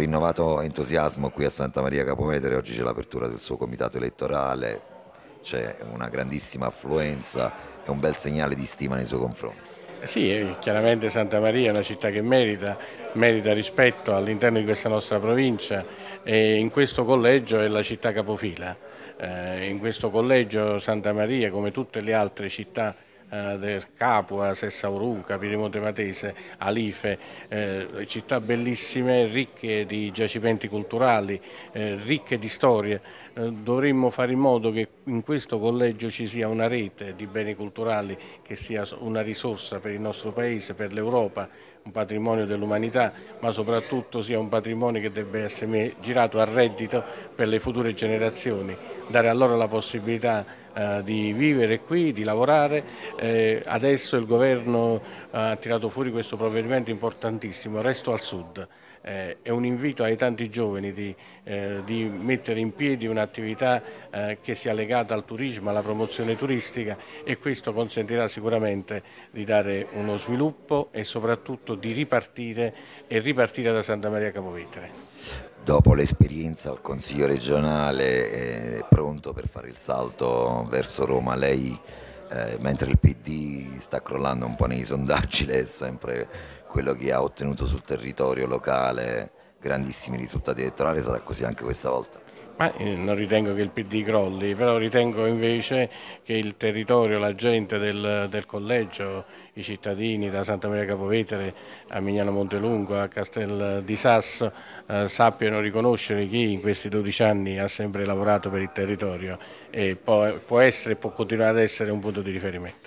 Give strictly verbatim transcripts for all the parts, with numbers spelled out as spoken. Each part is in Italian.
rinnovato entusiasmo qui a Santa Maria Capua Vetere, oggi c'è l'apertura del suo comitato elettorale, c'è una grandissima affluenza e un bel segnale di stima nei suoi confronti. Sì, eh, chiaramente Santa Maria è una città che merita, merita rispetto all'interno di questa nostra provincia e in questo collegio è la città capofila. Eh, in questo collegio Santa Maria, come tutte le altre città eh, del Capua, Sessaurunca, Piedemonte Matese, Alife, eh, città bellissime, ricche di giacimenti culturali, eh, ricche di storie. Eh, dovremmo fare in modo che in questo collegio ci sia una rete di beni culturali che sia una risorsa per il nostro Paese, per l'Europa, un patrimonio dell'umanità, ma soprattutto sia un patrimonio che deve essere girato a reddito per le future generazioni, dare a loro la possibilità eh, di vivere qui, di lavorare. Eh, adesso il governo ha tirato fuori questo provvedimento importantissimo, Resto al Sud. Eh, è un invito ai tanti giovani di, eh, di mettere in piedi un'attività eh, che sia legata al turismo, alla promozione turistica e questo consentirà sicuramente di dare uno sviluppo e soprattutto di ripartire e ripartire da Santa Maria Capua Vetere. Dopo l'esperienza al Consiglio regionale è pronto per fare il salto verso Roma, lei eh, mentre il P D sta crollando un po' nei sondaggi, lei è sempre quello che ha ottenuto sul territorio locale grandissimi risultati elettorali, sarà così anche questa volta? Ma eh, non ritengo che il P D crolli, però ritengo invece che il territorio, la gente del, del collegio, i cittadini da Santa Maria Capua Vetere a Mignano Montelungo, a Castel di Sasso, eh, sappiano riconoscere chi in questi dodici anni ha sempre lavorato per il territorio e può, può essere e può continuare ad essere un punto di riferimento.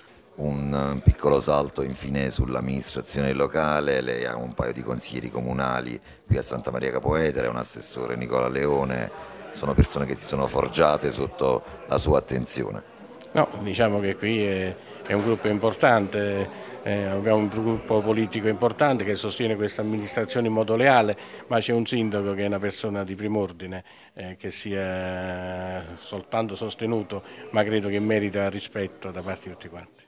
Un piccolo salto infine sull'amministrazione locale, lei ha un paio di consiglieri comunali qui a Santa Maria Capua Vetere, un assessore Nicola Leone, sono persone che si sono forgiate sotto la sua attenzione. No, diciamo che qui è, è un gruppo importante, eh, abbiamo un gruppo politico importante che sostiene questa amministrazione in modo leale, ma c'è un sindaco che è una persona di prim'ordine, eh, che sia soltanto sostenuto, ma credo che merita rispetto da parte di tutti quanti.